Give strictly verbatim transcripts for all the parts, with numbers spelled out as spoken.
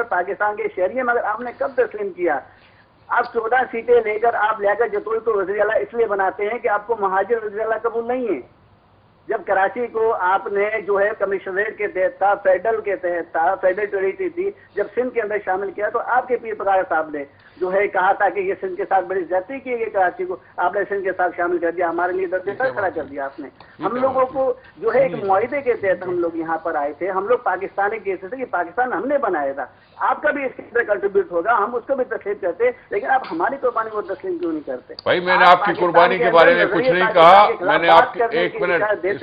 پاکستان کے شہری ہیں، مگر آپ نے کب تسلیم کیا؟ آپ چودہ سیٹیں لے کر آپ لیاقت جتوئی کو وزیر اعلیٰ اس لیے بناتے ہیں کہ آپ کو مہاجر وزیر اعلیٰ قبول نہیں ہے۔ جب کراچی کو آپ نے جو ہے کمشنریٹ کے تحت تھا، فیڈرل کے تحت تھا، فیڈرل ٹیریٹری تھی، جب سندھ کے اندر شامل کیا تو آپ کے پیر پکار صاحب نے جو ہے کہا تھا کہ یہ سندھ کے ساتھ بڑی زیادتی کی گئی، کراچی کو آپ نے سندھ کے ساتھ شامل کر دیا، ہمارے لیے درجہ تک کھڑا کر دیا آپ نے۔ ہم لوگوں کو جو ہے ایک معاہدے کے تحت ہم لوگ یہاں پر آئے تھے، ہم لوگ پاکستانی کے حصے سے کہ پاکستان ہم نے بنایا تھا، آپ کا بھی اس کے اندر کنٹریبیوٹ ہوگا، ہم اس کو بھی تسلیم کرتے، لیکن آپ ہماری قربانی کو تسلیم کیوں نہیں کرتے؟ بھائی میں نے آپ کی قربانی کے بارے میں کچھ نہیں کہا، میں نے آپ ایک منٹ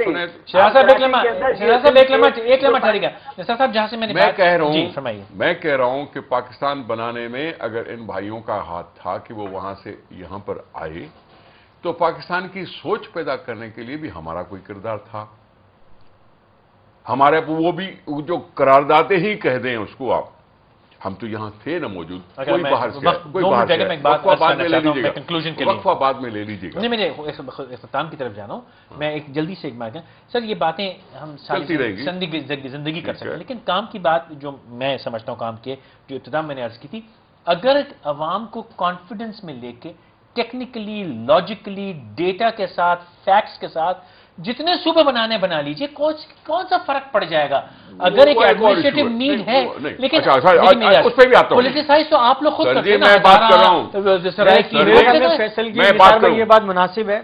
میں کہہ رہا ہوں میں کہہ رہا ہوں کہ پاکستان بنانے میں اگر ان بھائیوں کا ہاتھ تھا کہ وہ وہاں سے یہاں پر آئے تو پاکستان کی سوچ پیدا کرنے کے لیے بھی ہمارا کوئی کردار تھا، ہمارے وہ بھی جو قراردادیں ہی کہہ دیں اس کو آپ، ہم تو یہاں تھے نا موجود، کوئی باہر سے کوئی باہر سے وقفہ بعد میں لے لیجیے گا وقفہ بعد میں لے لیجیے گا نہیں میں اختتام کی طرف جانا ہوں، میں ایک جلدی سے ایک بات ہے سر، یہ باتیں ہم ساری زندگی کر سکتے ہیں، لیکن کام کی بات جو میں سمجھتا ہوں، کام کے جو ابتدا میں نے عرض کی تھی، اگر عوام کو کانفیڈنس میں لے کے ٹیکنیکلی لاجیکلی ڈیٹا کے ساتھ فیکٹس کے ساتھ جتنے صوبے بنانے بنا لیجئے، کون سا فرق پڑ جائے گا؟ اگر ایک ایڈمنسٹریٹو نیڈ ہے، لیکن اس پہ بھی آتا ہوں، پولیٹیسائز تو آپ لوگ خود کرتے ہیں نا، میں بات کر رہا ہوں فیصل کی یہ بات مناسب ہے،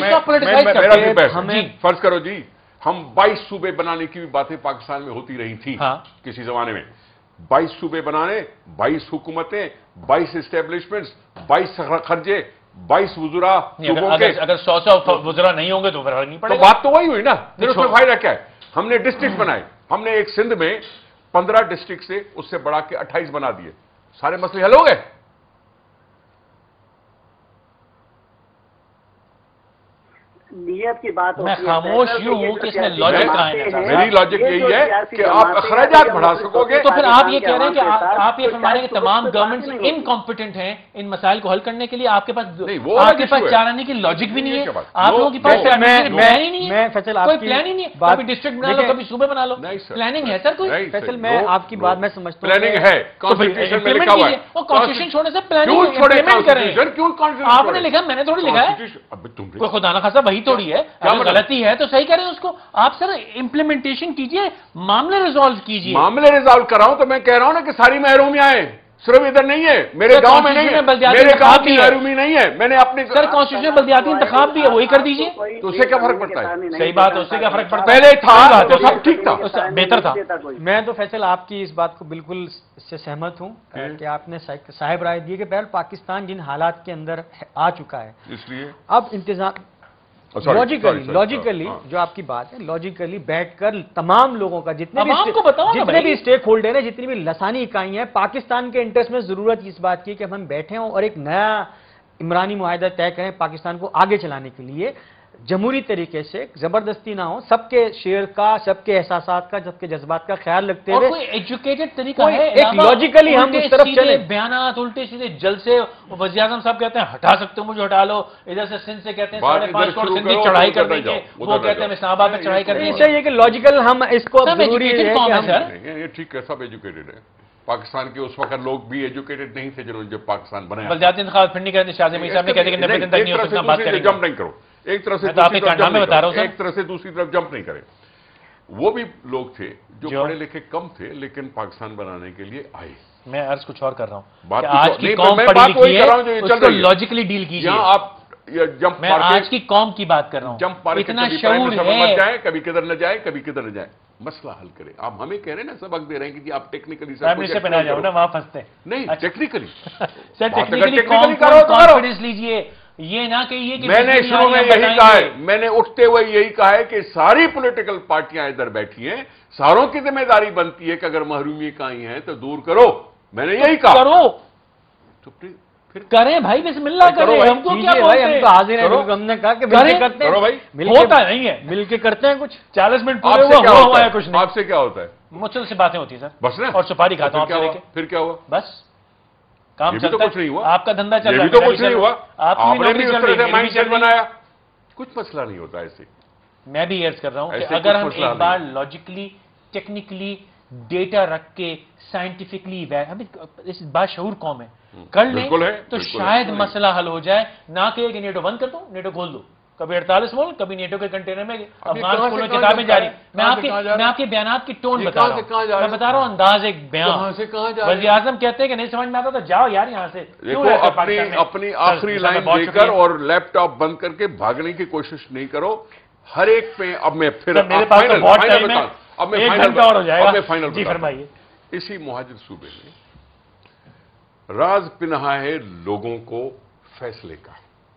فرض کرو جی ہم بائیس صوبے بنانے کی بھی باتیں پاکستان میں ہوتی رہی تھی کسی زمانے میں، بائیس صوبے بنانے، بائیس حکومتیں، بائیس اسٹیبلشمنٹس، بائیس خرچے، بائیس وزراء، اگر سو سو وزراء نہیں ہوں گے تو فرق نہیں پڑے گا، بات تو وہی ہوئی نا، پھر اس میں فائدہ کیا ہے؟ ہم نے ڈسٹرکٹ بنائے، ہم نے ایک سندھ میں پندرہ ڈسٹرکٹ سے اس سے بڑھا کے اٹھائیس بنا دیے، سارے مسئلے حل ہو گئے۔ نیت کی بات میں خاموش یوں ہوں کہ اس میں لاجک کہاں ہے؟ میری لاجک یہی ہے کہ آپ اخراجات بڑھا سکو گے، تو پھر آپ یہ کہہ رہے ہیں کہ آپ یہ فرما رہے ہیں کہ تمام گورنمنٹس انکمپیٹنٹ ہیں ان مسائل کو حل کرنے کے لیے، آپ کے پاس آپ کے پاس چارانے کی لاجک بھی نہیں ہے، آپ لوگوں کے پاس پلان ہی نہیں ہے، کوئی پلان ہی نہیں ہے، کبھی ڈسٹرکٹ بنا لو کبھی صوبے بنا لو، پلاننگ ہے سر کوئی؟ فیصل میں آپ کی بات میں سمجھتا ہوں پلاننگ ہے، کانسٹیٹیوشن میں لکھا ہوا ہے، وہ کانسٹیٹیوشن چھوڑنے سے پلاننگ امپلیمنٹ کریں، آپ نے لکھا میں نے تھوڑی لکھا ہے، کوئی خدا نخواستہ وہی تھوڑی ہے، غلطی ہے تو صحیح کریں اس کو، آپ سر امپلیمنٹیشن کیجئے، معاملے ریزالو کیجئے۔ معاملے ریزالو کر رہا ہوں تو میں کہہ رہا ہوں نا کہ ساری محرومیاں ہیں، صرف ادھر نہیں ہے، میرے گاؤں میں نہیں ہے، میرے گاؤں کی محرومی نہیں ہے، میں نے اپنے سر کانسٹیٹیوشن بلدیاتی انتخاب بھی ہے وہی کر دیجئے، تو اس سے کیا فرق پڑتا ہے؟ صحیح بات ہے، اس سے کیا فرق پڑتا ہے؟ پہلے تھا تو سب ٹھیک تھا، بہتر تھا۔ میں تو فیصل آپ کی اس بات کو بالکل سے سہمت ہوں کہ آپ نے صاحب رائے دی کہ بہرحال پاکستان جن حالات کے اندر آ چکا ہے، اس لیے اب انتظام لاجیکلی لاجیکلی جو آپ کی بات ہے، لاجیکلی بیٹھ کر تمام لوگوں کا جتنے بھی جتنے بھی اسٹیک ہولڈر ہیں، جتنی بھی لسانی اکائی ہیں، پاکستان کے انٹرسٹ میں ضرورت اس بات کی کہ ہم بیٹھیں ہوں اور ایک نیا عمرانی معاہدہ طے کریں پاکستان کو آگے چلانے کے لیے، جمہوری طریقے سے، زبردستی نہ ہو، سب کے شیئر کا، سب کے احساسات کا، سب کے جذبات کا خیال رکھتے ہوئے کوئی ایجوکیٹڈ طریقہ ہے، ایک لاجیکلی ہم اس طرف چلیں۔ بیانات الٹے سیدھے جلسے، وزیر اعظم صاحب کہتے ہیں ہٹا سکتے ہو مجھے ہٹا لو، ادھر سے سندھ سے کہتے ہیں ساڑھے پانچ کروڑ سندھی چڑھائی کر دیں گے، وہ کہتے ہیں اسلام آباد میں چڑھائی کر دیں گے، یہ کہ لاجیکل ہم اس کو ضروری ہے کہ یہ ٹھیک ہے، سب ایجوکیٹڈ ہے، پاکستان کے اس وقت لوگ بھی ایجوکیٹڈ نہیں تھے جنہوں نے جب پاکستان بنایا، بلدیاتی انتخاب پھر نہیں کرتے، شاہ زمین صاحب نے کہتے کہ نبے دن تک نہیں ہو سکتا، بات کریں گے، جمپ نہیں کرو، ایک طرف سے ایک طرف سے دوسری طرف جمپ نہیں کرے، وہ بھی لوگ تھے جو پڑھے لکھے کم تھے لیکن پاکستان بنانے کے لیے آئے۔ میں عرض کچھ اور کر رہا ہوں، آج کی قوم پڑھی لکھی ہے، اس کو لاجیکلی ڈیل کیجئے، آپ جمپ میں آج کی قوم کی بات کر رہا ہوں، جمپ مار کے اتنا کبھی شعور ہے، جائے کبھی کدھر نہ جائے کبھی کدھر نہ جائے، مسئلہ حل کرے۔ آپ ہمیں کہہ رہے ہیں نا، سبق دے رہے ہیں کہ جی آپ ٹیکنیکلی پرائم منسٹر پہ نہ جاؤ نا، وہاں پھنستے ہیں، نہیں ٹیکنیکلی سر ٹیکنیکلی کانفیڈنس لیجئے، یہ نہ کہ یہ میں نے شروع میں یہی کہا ہے، میں نے اٹھتے ہوئے یہی کہا ہے کہ ساری پولیٹیکل پارٹیاں ادھر بیٹھی ہیں، ساروں کی ذمہ داری بنتی ہے کہ اگر محرومی کہیں ہیں تو دور کرو، میں نے یہی کہا کرو تو پھر کریں بھائی، بسم اللہ کریں، ہم کو کیا بولتے ہیں، ہم تو حاضر ہیں، ہم نے کہا کہ مل کے کرتے ہیں، ہوتا نہیں ہے، مل کے کرتے ہیں کچھ چالیس منٹ پورے ہوا ہوا ہے کچھ نہیں، آپ سے کیا ہوتا ہے؟ مجھ سے باتیں ہوتی ہیں سر بس نا، اور سپاری کھاتا ہوں آپ سے، پھر کیا ہوا؟ بس کام چلتا ہے، کچھ نہیں ہوا، آپ کا دھندا چل رہا ہے، یہ بھی تو کچھ نہیں ہوا، آپ نے بھی اس طرح سے مائنڈ سیٹ بنایا، کچھ مسئلہ نہیں ہوتا ایسے۔ میں بھی عرض کر رہا ہوں کہ اگر ہم ایک بار لاجیکلی ٹیکنیکلی ڈیٹا رکھ کے سائنٹیفکلی باشعور قوم ہے کر لیں تو شاید مسئلہ حل ہو جائے. نہ کہ نیٹو بند کر دو نیٹو کھول دو, کبھی اڑتالیس ملک کبھی نیٹو کے کنٹینر میں افغان اسکولوں کی کتابیں جاری. میں آپ کے میں آپ کے بیانات کی ٹون بتا رہا ہوں, میں بتا رہا ہوں انداز ایک بیان. وزیر اعظم کہتے ہیں کہ نہیں سمجھ میں آتا تو جاؤ یار یہاں سے. اپنی اپنی آخری لائن دے کر اور لیپ ٹاپ بند کر کے بھاگنے کی کوشش نہیں کرو. ہر ایک پہ اب میں پھر اب میں فائنل جی فرمائیے. اسی مہاجر صوبے میں راز پنہا ہے لوگوں کو فیصلے کا.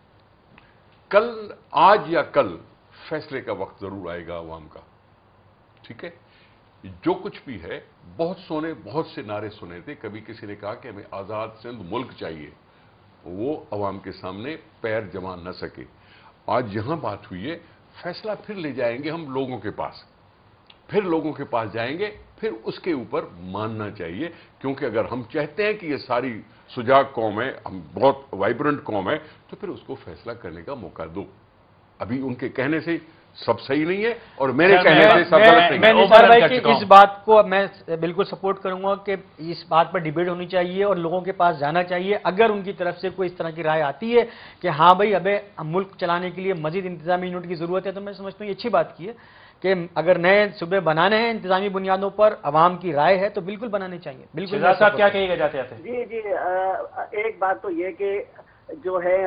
کل آج یا کل فیصلے کا وقت ضرور آئے گا عوام کا. ٹھیک ہے, جو کچھ بھی ہے بہت سونے بہت سے نعرے سنے تھے. کبھی کسی نے کہا کہ ہمیں آزاد سندھ ملک چاہیے, وہ عوام کے سامنے پیر جما نہ سکے. آج یہاں بات ہوئی ہے, فیصلہ پھر لے جائیں گے ہم لوگوں کے پاس, پھر لوگوں کے پاس جائیں گے, پھر اس کے اوپر ماننا چاہیے. کیونکہ اگر ہم چاہتے ہیں کہ یہ ساری سجاگ قوم ہے, ہم بہت وائبرنٹ قوم ہے, تو پھر اس کو فیصلہ کرنے کا موقع دو. ابھی ان کے کہنے سے سب صحیح نہیں ہے اور میرے کہنے سے سب غلط نہیں ہے. میں نثار بھائی کی اس بات کو میں بالکل سپورٹ کروں گا کہ اس بات پر ڈیبیٹ ہونی چاہیے اور لوگوں کے پاس جانا چاہیے. اگر ان کی طرف سے کوئی اس طرح کی رائے آتی ہے کہ ہاں بھائی ابھی ملک چلانے کے لیے مزید انتظامی یونٹ کی ضرورت ہے, تو میں سمجھتا ہوں یہ اچھی بات کی ہے کہ اگر نئے صوبے بنانے ہیں انتظامی بنیادوں پر, عوام کی رائے ہے تو بالکل بنانے چاہیے. بالکل صاحب کیا کہیے گا جاتے جاتے؟ جی جی ایک بات تو یہ کہ جو ہے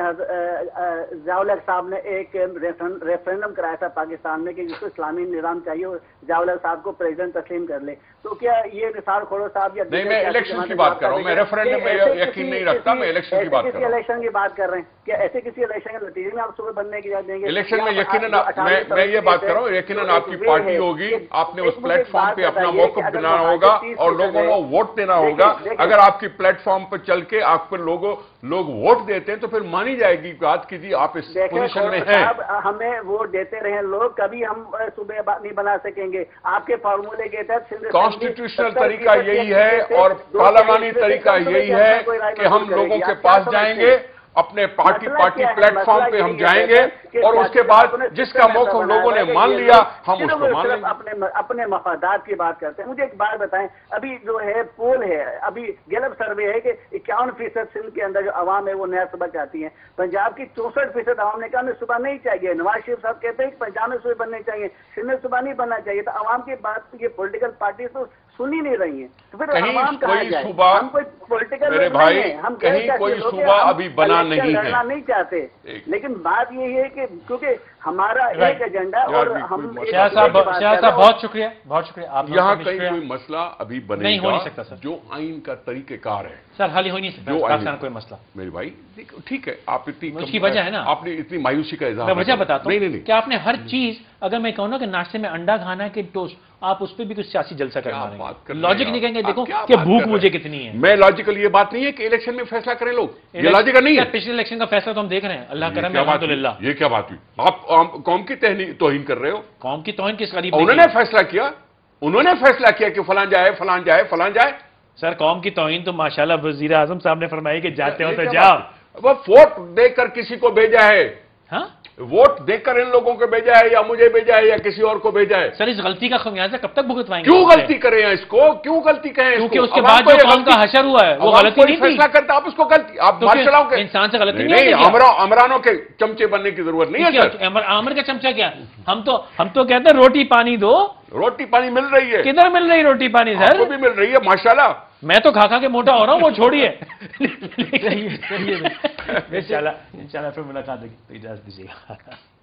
ضیاء الحق صاحب نے ایک ریفرینڈم کرایا تھا پاکستان میں کہ جس کو اسلامی نظام چاہیے اور ضیاء الحق صاحب کو پریزیڈنٹ تسلیم کر لے. تو کیا یہ نثار کھوڑو صاحب یا نہیں, میں الیکشن کی بات کر رہا ہوں, میں ریفرینڈم میں یقین نہیں رکھتا, میں الیکشن کی بات کر رہا ہوں. الیکشن کی بات کر رہے ہیں, کیا ایسے کسی الیکشن کے نتیجے میں آپ صبح بننے کی دیں گے؟ الیکشن میں یقیناً میں یہ بات کر رہا ہوں, یقیناً آپ کی پارٹی ہوگی, آپ نے اس پلیٹ فارم پہ اپنا موقف بنانا ہوگا اور لوگوں کو ووٹ دینا ہوگا. اگر آپ کی پلیٹ فارم پہ چل کے آپ پر لوگوں لوگ ووٹ دیتے ہیں تو پھر مانی جائے گی بات کہ جی آپ اس پوزیشن میں ہیں. ہمیں ووٹ دیتے رہے لوگ, کبھی ہم صوبے نہیں بنا سکیں گے. آپ کے فارمولے کے تحت کانسٹیٹیوشنل طریقہ یہی ہے اور پارلیمانی طریقہ یہی ہے کہ ہم لوگوں کے پاس جائیں گے, اپنے پارٹی پارٹی پلیٹ فارم پہ ہم جائیں گے اور اس کے بعد جس کا موقف لوگوں نے مان لیا ہم اس کو مان لیں گے. اپنے مفادات کی بات کرتے ہیں. مجھے ایک بات بتائیں, ابھی جو ہے پول ہے, ابھی گیلپ سروے ہے کہ اکیاون فیصد سندھ کے اندر جو عوام ہے وہ نیا صوبہ چاہتی ہیں. پنجاب کی چونسٹھ فیصد عوام نے کہا ہمیں صوبہ نہیں چاہیے. نواز شریف صاحب کہتے ہیں کہ پنجاب میں صوبے بننے چاہیے, سندھ میں صوبہ نہیں بننا چاہیے. تو عوام کی بات یہ پولیٹیکل پارٹی تو سن ہی نہیں رہی ہیں. تو پھر عوام کہاں جائے؟ ہم کوئی پولیٹیکل میرے بھائی کہیں کوئی صوبہ ابھی بنا نہیں ہے, نہیں چاہتے. لیکن بات یہ ہے کہ کیونکہ ہمارا ایک ایجنڈا اور ہم شاہ صاحب شاہ صاحب بہت شکریہ بہت شکریہ. آپ یہاں کہیں کوئی مسئلہ ابھی بنے نہیں ہو نہیں سکتا سر, جو آئین کا طریقہ کار ہے سر حل ہی ہو نہیں سکتا کوئی مسئلہ. میرے بھائی ٹھیک ہے, آپ اتنی اس کی وجہ ہے نا, آپ نے اتنی مایوسی کا اظہار, میں وجہ بتاتا ہوں کہ آپ نے ہر چیز, اگر میں کہوں نا کہ ناشتے میں انڈا کھانا ہے کہ ٹوسٹ, آپ اس پہ بھی کچھ سیاسی جلسہ کرنا ہے. لاجک نہیں کہیں گے دیکھو کہ بھوک مجھے کتنی ہے. میں لاجیکل یہ بات نہیں ہے کہ الیکشن میں فیصلہ کریں لوگ, یہ لاجیکل نہیں ہے. پچھلے الیکشن کا فیصلہ تو ہم دیکھ رہے ہیں, اللہ کرم ہے الحمدللہ. یہ کیا بات ہوئی, آپ قوم کی توہین کر رہے ہو. قوم کی توہین کس قریب؟ انہوں نے فیصلہ کیا, انہوں نے فیصلہ کیا کہ فلان جائے فلان جائے فلان جائے. سر قوم کی توہین تو ماشاءاللہ وزیر اعظم صاحب نے فرمائی کہ جاتے ہو تو جاؤ. وہ ووٹ دے کر کسی کو بھیجا ہے, ہاں ووٹ دے کر ان لوگوں کو بھیجا ہے یا مجھے بھیجا ہے یا کسی اور کو بھیجا ہے. سر اس غلطی کا خمیازہ کب تک بھگتوائیں گے؟ کیوں غلطی کریں اس کو, کیوں غلطی کہیں؟ کیونکہ اس کے بعد جو قوم کا حشر ہوا ہے وہ غلطی نہیں تھی. فیصلہ کرتا آپ اس کو غلطی, آپ مارشل کے انسان سے غلطی نہیں, عمرانوں کے چمچے بننے کی ضرورت نہیں ہے. عامر کا چمچہ کیا, ہم تو ہم تو کہتے ہیں روٹی پانی دو. روٹی پانی مل رہی ہے, کدھر مل رہی روٹی پانی سر؟ کو بھی مل رہی ہے ماشاءاللہ. میں تو کھا کھا کے موٹا ہو رہا ہوں, وہ چھوڑیے. انشاءاللہ انشاءاللہ پھر ملاقات ہوگی, تو اجازت دیجیے گا.